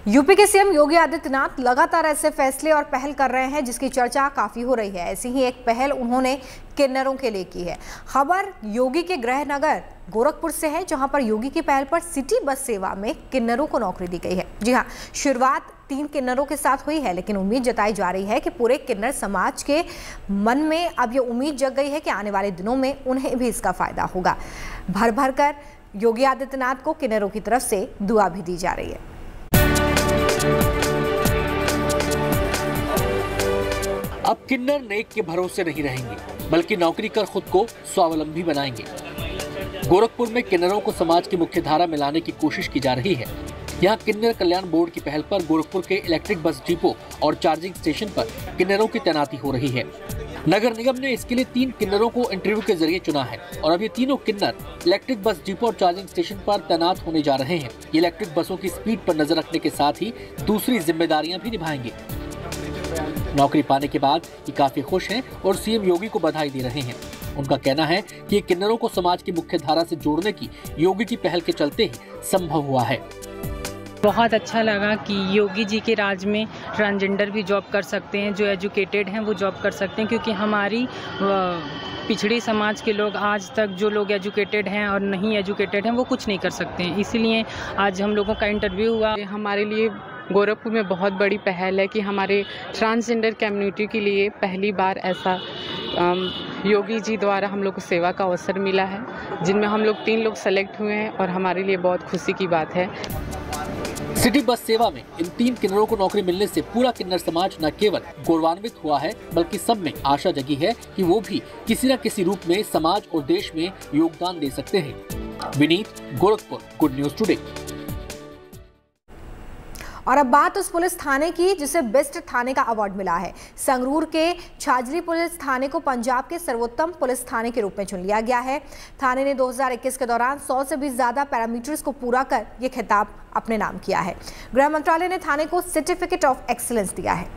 UP के CM Yogi Adityanath लगातार ऐसे फैसले और पहल कर रहे हैं जिसकी चर्चा काफी हो रही है। ऐसी ही एक पहल उन्होंने किन्नरों के लिए की है। खबर योगी के गृह नगर गोरखपुर से है, जहां पर योगी की पहल पर सिटी बस सेवा में किन्नरों को नौकरी दी गई है। जी हां, शुरुआत 3 किन्नरों के साथ हुई है, लेकिन उम्मीद जताई जा रही है कि पूरे किन्नर समाज के मन में अब ये उम्मीद जग गई है कि आने वाले दिनों में उन्हें भी इसका फायदा होगा। भर भर कर योगी आदित्यनाथ को किन्नरों की तरफ से दुआ भी दी जा रही है। अब किन्नर नेक के भरोसे नहीं रहेंगे, बल्कि नौकरी कर खुद को स्वावलंबी बनाएंगे। गोरखपुर में किन्नरों को समाज की मुख्य धारा में लाने की कोशिश की जा रही है। यहाँ किन्नर कल्याण बोर्ड की पहल पर गोरखपुर के इलेक्ट्रिक बस डिपो और चार्जिंग स्टेशन पर किन्नरों की तैनाती हो रही है। नगर निगम ने इसके लिए 3 किन्नरों को इंटरव्यू के जरिए चुना है और अब ये तीनों किन्नर इलेक्ट्रिक बस डिपो और चार्जिंग स्टेशन पर तैनात होने जा रहे हैं। ये इलेक्ट्रिक बसों की स्पीड पर नजर रखने के साथ ही दूसरी जिम्मेदारियां भी निभाएंगे। नौकरी पाने के बाद ये काफी खुश हैं और सीएम योगी को बधाई दे रहे हैं। उनका कहना है कि ये किन्नरों को समाज की मुख्य धारा से जोड़ने की योगी की पहल के चलते ही संभव हुआ है। बहुत अच्छा लगा कि योगी जी के राज में ट्रांसजेंडर भी जॉब कर सकते हैं, जो एजुकेटेड हैं वो जॉब कर सकते हैं, क्योंकि हमारी पिछड़ी समाज के लोग आज तक जो लोग एजुकेटेड हैं और नहीं एजुकेटेड हैं वो कुछ नहीं कर सकते हैं। इसलिए आज हम लोगों का इंटरव्यू हुआ। हमारे लिए गोरखपुर में बहुत बड़ी पहल है कि हमारे ट्रांसजेंडर कम्युनिटी के लिए पहली बार ऐसा योगी जी द्वारा हम लोग को सेवा का अवसर मिला है, जिनमें हम लोग 3 लोग सेलेक्ट हुए हैं और हमारे लिए बहुत खुशी की बात है। सिटी बस सेवा में इन 3 किन्नरों को नौकरी मिलने से पूरा किन्नर समाज न केवल गौरवान्वित हुआ है, बल्कि सब में आशा जगी है कि वो भी किसी न किसी रूप में समाज और देश में योगदान दे सकते हैं। Vineet, Gorakhpur, good news today. और अब बात उस पुलिस थाने की जिसे बेस्ट थाने का अवार्ड मिला है। संगरूर के छाजली पुलिस थाने को पंजाब के सर्वोत्तम पुलिस थाने के रूप में चुन लिया गया है। थाने ने 2021 के दौरान 100 से भी ज्यादा पैरामीटर्स को पूरा कर ये खिताब अपने नाम किया है। गृह मंत्रालय ने थाने को सर्टिफिकेट ऑफ एक्सीलेंस दिया है।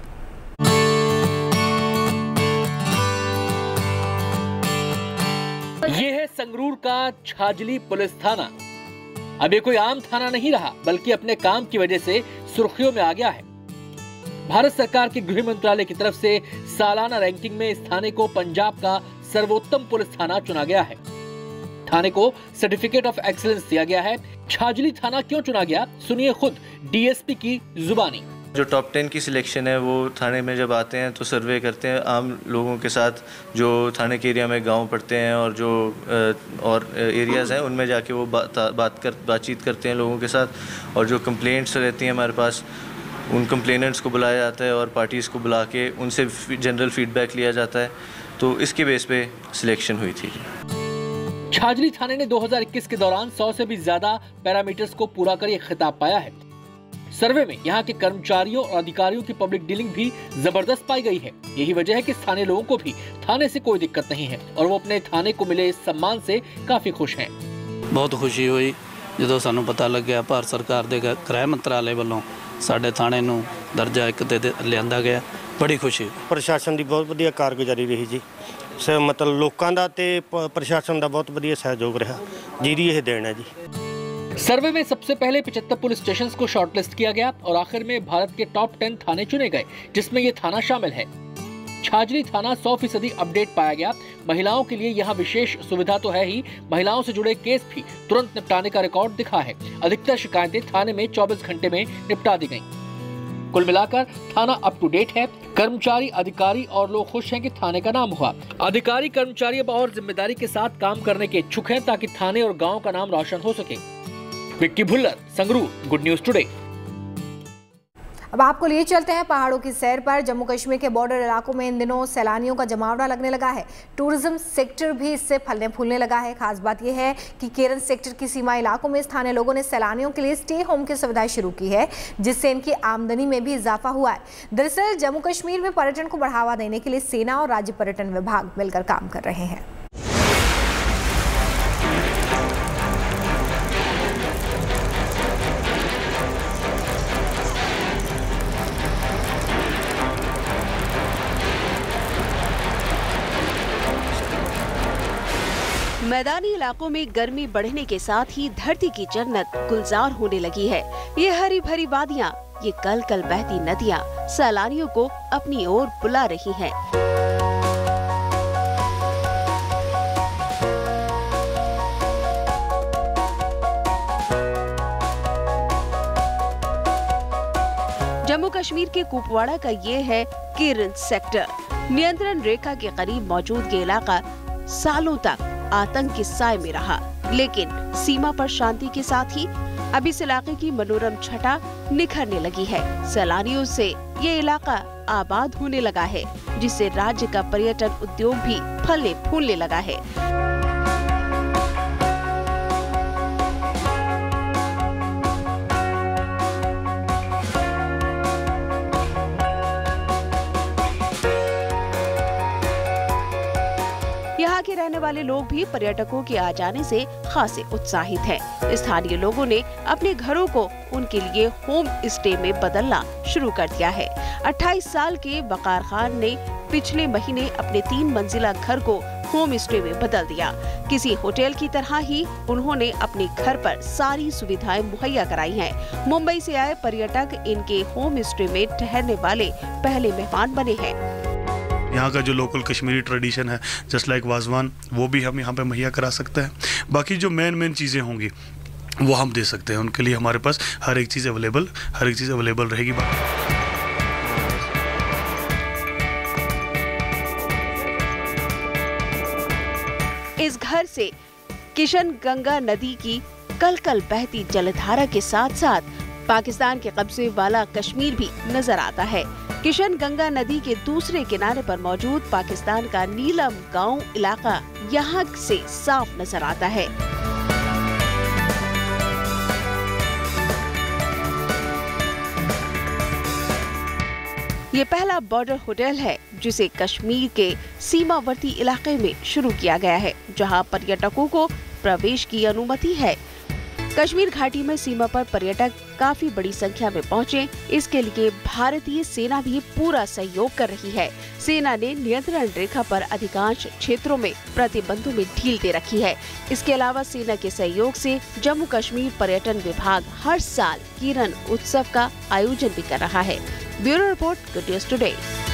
ये है संगरूर का छाजली पुलिस थाना। अब ये कोई आम थाना नहीं रहा, बल्कि अपने काम की वजह से सुर्खियों में आ गया है। भारत सरकार के गृह मंत्रालय की तरफ से सालाना रैंकिंग में इस थाने को पंजाब का सर्वोत्तम पुलिस थाना चुना गया है। थाने को सर्टिफिकेट ऑफ एक्सीलेंस दिया गया है। छाजली थाना क्यों चुना गया, सुनिए खुद डीएसपी की जुबानी। जो टॉप 10 की सिलेक्शन है वो थाने में जब आते हैं तो सर्वे करते हैं आम लोगों के साथ, जो थाने के एरिया में गांव पड़ते हैं और जो और एरियाज़ हैं उनमें जाके वो बातचीत करते हैं लोगों के साथ। और जो कंप्लेंट्स रहती हैं हमारे पास, उन कंप्लेनेंट्स को बुलाया जाता है और पार्टीज़ को बुला के उनसे जनरल फीडबैक लिया जाता है। तो इसके बेस पे सिलेक्शन हुई थी। छाजली थाने ने 2021 के दौरान 100 से भी ज्यादा पैरामीटर्स को पूरा कर ये खिताब पाया है। सर्वे में यहाँ के कर्मचारियों और अधिकारियों की पब्लिक डीलिंग भी जबरदस्त पाई गई है। यही वजह है कि स्थानीय लोगों को भी थाने से कोई दिक्कत नहीं है और वो अपने थाने को मिले इस सम्मान से काफी खुश हैं। बहुत खुशी हुई ਜਦੋਂ ਸਾਨੂੰ ਪਤਾ ਲੱਗਿਆ ਭਾਰਤ ਸਰਕਾਰ ਦੇ ਗ੍ਰਹਿ ਮੰਤਰਾਲੇ ਵੱਲੋਂ ਸਾਡੇ ਥਾਣੇ ਨੂੰ ਦਰਜਾ 1 ਤੇ ਲਿਆਂਦਾ ਗਿਆ। ਬੜੀ ਖੁਸ਼ੀ। ਪ੍ਰਸ਼ਾਸਨ ਦੀ ਬਹੁਤ ਵਧੀਆ ਕਾਰਗੁਜ਼ਾਰੀ ਰਹੀ ਜੀ। ਮਤਲਬ ਲੋਕਾਂ ਦਾ ਤੇ ਪ੍ਰਸ਼ਾਸਨ ਦਾ ਬਹੁਤ ਵਧੀਆ ਸਹਿਯੋਗ ਰਿਹਾ, ਜਿਹਦੀ ਇਹ ਦੇਣ ਹੈ जी। सर्वे में सबसे पहले 75 पुलिस स्टेशंस को शॉर्टलिस्ट किया गया और आखिर में भारत के टॉप 10 थाने चुने गए, जिसमें ये थाना शामिल है। छाजली थाना 100% अपडेट पाया गया। महिलाओं के लिए यहाँ विशेष सुविधा तो है ही, महिलाओं से जुड़े केस भी तुरंत निपटाने का रिकॉर्ड दिखा है। अधिकतर शिकायतें थाने में 24 घंटे में निपटा दी गयी। कुल मिलाकर थाना अप टू डेट है। कर्मचारी, अधिकारी और लोग खुश हैं कि थाने का नाम हुआ। अधिकारी कर्मचारी अब और जिम्मेदारी के साथ काम करने के इच्छुक हैं ताकि थाने और गाँव का नाम रोशन हो सके। Vicky Bhullar, Sangrur, good news today. अब आपको लिए चलते हैं पहाड़ों की सैर पर। जम्मू कश्मीर के बॉर्डर इलाकों में इन दिनों सैलानियों का जमावड़ा लगने लगा है। टूरिज्म सेक्टर भी इससे फलने फूलने लगा है। खास बात यह है कि केरन सेक्टर की सीमा इलाकों में स्थानीय लोगों ने सैलानियों के लिए स्टे होम की सुविधाएं शुरू की है, जिससे इनकी आमदनी में भी इजाफा हुआ है। दरअसल जम्मू कश्मीर में पर्यटन को बढ़ावा देने के लिए सेना और राज्य पर्यटन विभाग मिलकर काम कर रहे हैं। मैदानी इलाकों में गर्मी बढ़ने के साथ ही धरती की जन्नत गुलजार होने लगी है। ये हरी भरी वादियाँ ये कल कल बहती नदियाँ सैलानियों को अपनी ओर बुला रही हैं। जम्मू कश्मीर के कुपवाड़ा का ये है किरण सेक्टर। नियंत्रण रेखा के करीब मौजूद ये इलाका सालों तक आतंक के साए में रहा, लेकिन सीमा पर शांति के साथ ही अब इस इलाके की मनोरम छटा निखरने लगी है। सैलानियों से ये इलाका आबाद होने लगा है, जिससे राज्य का पर्यटन उद्योग भी फलने फूलने लगा है। यहाँ के रहने वाले लोग भी पर्यटकों के आ जाने से खासे उत्साहित हैं। स्थानीय लोगों ने अपने घरों को उनके लिए होम स्टे में बदलना शुरू कर दिया है। 28 साल के वकार खान ने पिछले महीने अपने 3 मंजिला घर को होम स्टे में बदल दिया। किसी होटल की तरह ही उन्होंने अपने घर पर सारी सुविधाएं मुहैया कराई हैं। मुंबई से आए पर्यटक इनके होम स्टे में ठहरने वाले पहले मेहमान बने हैं। यहाँ का जो लोकल कश्मीरी ट्रेडिशन है जस्ट लाइक वाजवान, वो भी हम यहाँ पे मुहैया करा सकते हैं। बाकी जो मेन चीज़ें होंगी वो हम दे सकते हैं। उनके लिए हमारे पास हर एक चीज़ अवेलेबल रहेगी। इस घर से किशन गंगा नदी की कल कल बहती जलधारा के साथ साथ पाकिस्तान के कब्जे वाला कश्मीर भी नजर आता है। किशन गंगा नदी के दूसरे किनारे पर मौजूद पाकिस्तान का नीलम गांव इलाका यहाँ से साफ नजर आता है। ये पहला बॉर्डर होटल है जिसे कश्मीर के सीमावर्ती इलाके में शुरू किया गया है, जहां पर्यटकों को प्रवेश की अनुमति है। कश्मीर घाटी में सीमा पर पर्यटक काफी बड़ी संख्या में पहुंचे, इसके लिए भारतीय सेना भी पूरा सहयोग कर रही है। सेना ने नियंत्रण रेखा पर अधिकांश क्षेत्रों में प्रतिबंधों में ढील दे रखी है। इसके अलावा सेना के सहयोग से जम्मू कश्मीर पर्यटन विभाग हर साल किरण उत्सव का आयोजन भी कर रहा है। Bureau report, good news today.